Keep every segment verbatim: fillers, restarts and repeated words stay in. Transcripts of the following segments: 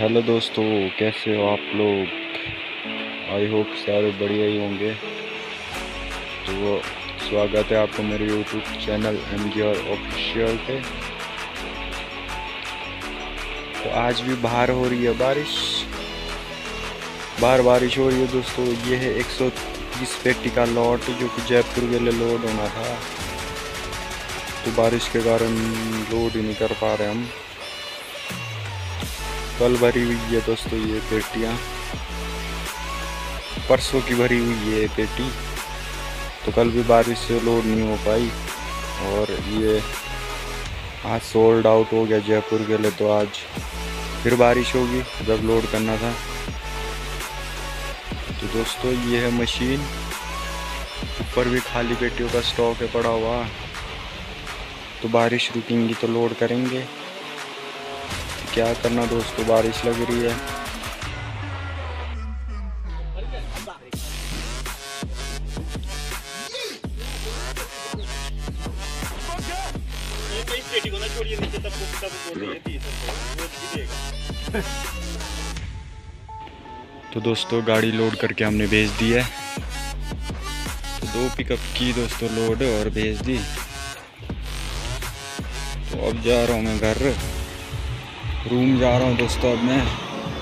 Hello दोस्तों, कैसे हो आप लोग। आई होप सारे बढ़िया ही होंगे। तो स्वागत है आपको मेरे YouTube channel M G R official पे। तो आज भी बाहर हो रही है बारिश, बाहर बारिश हो रही है दोस्तों। ये है एक सौ तीस पेटी का लॉट जो कि जयपुर के लिए लोड होना था, तो बारिश के कारण लोड ही नहीं कर पा रहे हम। कल भरी हुई है दोस्तों ये पेटियाँ, परसों की भरी हुई है पेटी, तो कल भी बारिश से लोड नहीं हो पाई। और ये आज सोल्ड आउट हो गया जयपुर के लिए, तो आज फिर बारिश होगी जब लोड करना था। तो दोस्तों ये है मशीन, ऊपर भी खाली पेटियों का स्टॉक है पड़ा हुआ, तो बारिश रुकेंगी तो लोड करेंगे। क्या करना दोस्तों, बारिश लग रही है। तो दोस्तों गाड़ी लोड करके हमने भेज दी है। तो दो पिकअप की दोस्तों लोड और भेज दी। तो अब जा रहा हूँ मैं घर, रूम जा रहा हूँ दोस्तों अब मैं।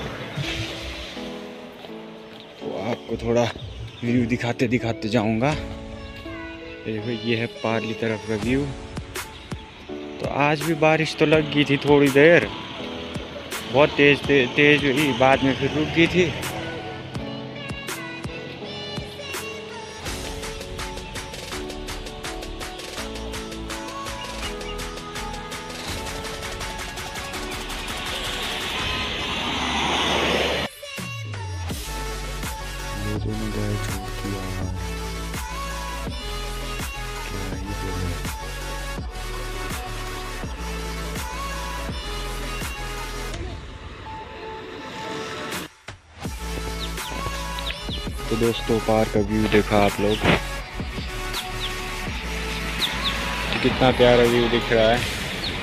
तो आपको थोड़ा व्यू दिखाते दिखाते जाऊँगा। देखो ये है पार्ली तरफ का व्यू। तो आज भी बारिश तो लग गई थी थोड़ी देर, बहुत तेज ते, तेज हुई, बाद में फिर रुक गई थी। लोगों ने गाय छोड़ती है, क्या ही बोले। तो दोस्तों पार का व्यू देखा आप लोग, तो कितना प्यारा व्यू दिख रहा है।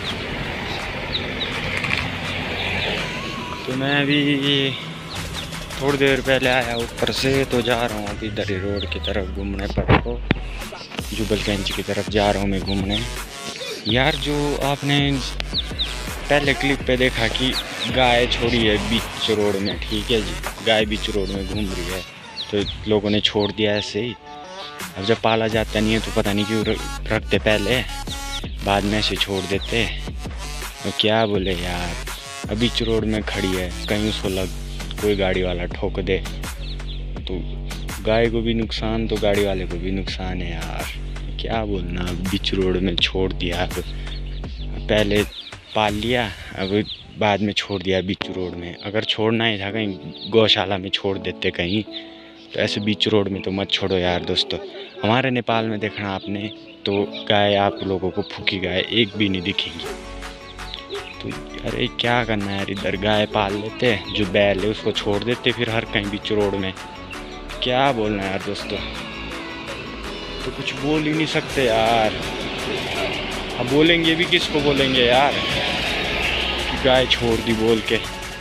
तो मैं अभी थोड़ी देर पहले आया ऊपर से, तो जा रहा हूँ अभी इधर रोड की तरफ घूमने पर, को जुबलगंज की तरफ जा रहा हूँ मैं घूमने। यार जो आपने पहले क्लिप पे देखा कि गाय छोड़ी है बीच रोड में, ठीक है जी, गाय बीच रोड में घूम रही है, तो लोगों ने छोड़ दिया ऐसे ही। अब जब पाला जाता नहीं है तो पता नहीं क्यों रखते, पहले बाद में ऐसे छोड़ देते। तो क्या बोले यार, अब बीच रोड में खड़ी है, कहीं उसको लग कोई गाड़ी वाला ठोक दे तो गाय को भी नुकसान, तो गाड़ी वाले को भी नुकसान है यार। क्या बोलना, बीच रोड में छोड़ दिया, अब पहले पाल लिया, अब बाद में छोड़ दिया बीच रोड में। अगर छोड़ना ही था कहीं गौशाला में छोड़ देते कहीं, तो ऐसे बीच रोड में तो मत छोड़ो यार दोस्तों। हमारे नेपाल में देखना आपने, तो गाय आप लोगों को फूकी गाय एक भी नहीं दिखेंगी। तो अरे क्या करना यार, इधर गाय पाल लेते, जो बैल है उसको छोड़ देते फिर हर कहीं बीच रोड में। क्या बोलना यार दोस्तों, तो कुछ बोल ही नहीं सकते यार। अब बोलेंगे भी किसको बोलेंगे यार कि गाय छोड़ दी बोल के।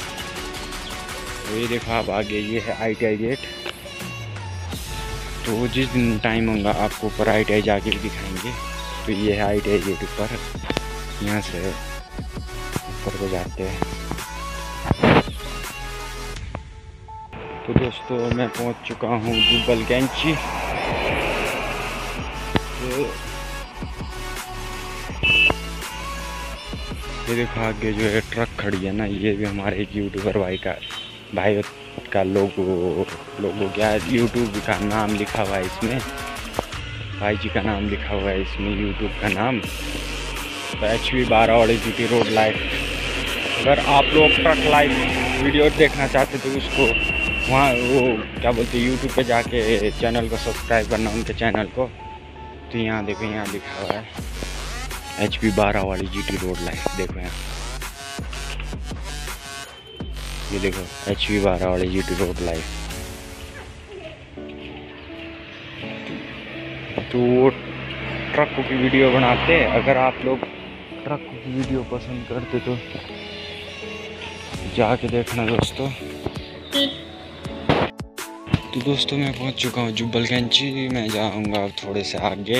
तो ये देखो आप आगे, ये है आई टी आई गेट। तो जिस दिन टाइम होगा आपको ऊपर आई टी आई जाके भी दिखाएंगे। तो ये है आई टी आई गेट ऊपर, यहाँ से ऊपर को जाते हैं। तो दोस्तों मैं पहुंच चुका हूँ जुबलगंज। तो ये देखो आगे जो है ट्रक खड़ी है ना, ये भी हमारे एक यूट्यूबर भाई का भाई का लोगो लोगो क्या है, यूट्यूब का नाम लिखा हुआ है इसमें, भाई जी का नाम लिखा हुआ है इसमें, यूट्यूब का नाम। तो एच वी बारह और जी टी रोड लाइफ। अगर आप लोग ट्रक लाइव वीडियो देखना चाहते तो उसको वहाँ वो क्या बोलते हैं यूट्यूब पे जाके चैनल को सब्सक्राइब करना, उनके चैनल को। तो यहाँ देखो, यहाँ लिखा हुआ है एच पी बारह वाली जी टी रोड लाइफ। देखो यहाँ, ये देखो एच पी बारह वाली जी टी रोड लाइफ। तो वो ट्रक की वीडियो बनाते हैं। अगर आप लोग ट्रक की वीडियो पसंद करते तो जाके देखना दोस्तों। तो दोस्तों मैं पहुंच चुका हूँ जुब्बल कैंची। मैं जाऊंगा अब थोड़े से आगे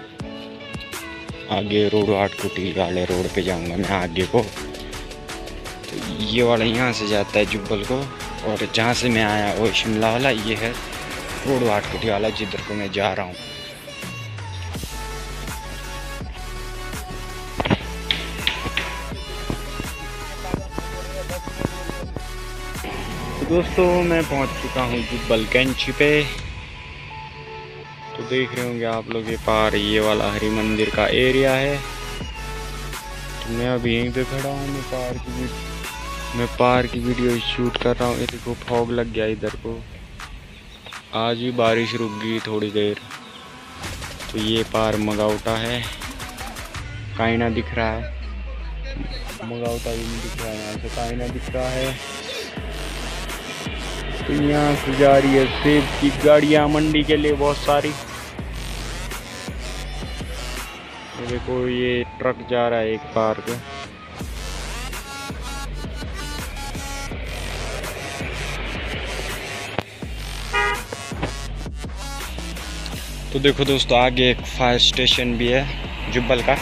आगे रोड आटकुटी वाले रोड पे जाऊंगा मैं आगे को। तो ये वाला यहाँ से जाता है जुब्बल को, और जहाँ से मैं आया वो शिमला वाला ये है रोड आटकुटी वाला जिधर को मैं जा रहा हूँ। तो दोस्तों मैं पहुँच चुका हूँ जुब्बल कैंची पे। तो देख रहे होंगे आप लोग ये पार ये वाला हरि मंदिर का एरिया है। तो मैं अभी यहीं पे खड़ा हूँ। मैं पार की मैं पार की वीडियो शूट कर रहा हूँ। ये देखो फॉग लग गया इधर को। आज भी बारिश रुक गई थोड़ी देर। तो ये पार मगाउटा है, कायना दिख रहा है, मगाउटा भी नहीं दिख रहा है, यहाँ से कायना दिख रहा है। तो यहाँ से जा रही है सेब की गाड़ियाँ मंडी के लिए बहुत सारी। देखो ये ट्रक जा रहा है एक पार को। तो देखो दोस्तों आगे एक फायर स्टेशन भी है जुब्बल का।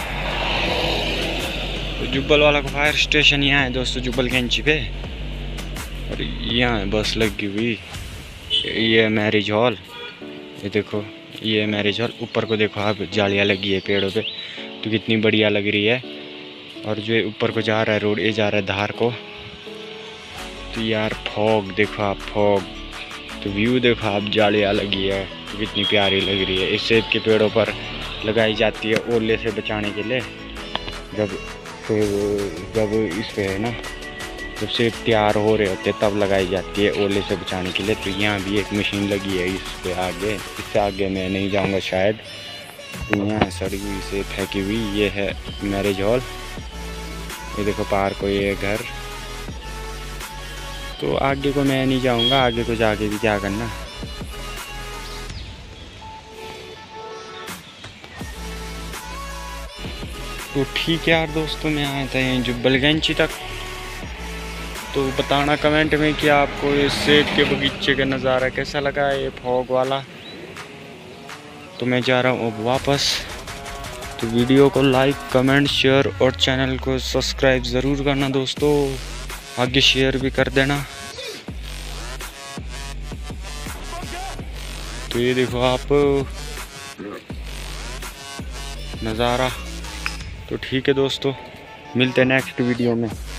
तो जुब्बल वाला का फायर स्टेशन यहाँ है दोस्तों जुब्बल कैंची पे। और यहाँ बस लगी हुई। ये मैरिज हॉल, ये देखो ये मैरिज हॉल। ऊपर को देखो आप जालियाँ लगी है पेड़ों पे, तो कितनी बढ़िया लग रही है। और जो ऊपर को जा रहा है रोड, ये जा रहा है धार को। तो यार फॉग देखो आप, फॉग तो व्यू देखो आप, जालियाँ लगी है तो कितनी प्यारी लग रही है। इस सेब के पेड़ों पर लगाई जाती है ओले से बचाने के लिए। जब जब इस पे है ना, जब सेब तैयार हो रहे होते तब लगाई जाती है ओले से बचाने के लिए। तो यहाँ भी एक मशीन लगी है इस पे आगे। इससे आगे मैं नहीं जाऊँगा शायद। तो यहाँ सड़ी हुई सेब फेंकी हुई। ये है मैरिज हॉल। ये देखो पार को ये घर। तो आगे को मैं नहीं जाऊँगा, आगे को जाके भी क्या करना। तो ठीक है यार दोस्तों, मैं आया था यहीं जुब्बल कैंची तक। तो बताना कमेंट में कि आपको ये सेब के बगीचे का नज़ारा कैसा लगा है, ये फॉग वाला। तो मैं जा रहा हूँ अब वापस। तो वीडियो को लाइक कमेंट शेयर और चैनल को सब्सक्राइब ज़रूर करना दोस्तों। आगे शेयर भी कर देना। तो ये देखो आप नज़ारा। तो ठीक है दोस्तों, मिलते हैं नेक्स्ट वीडियो में।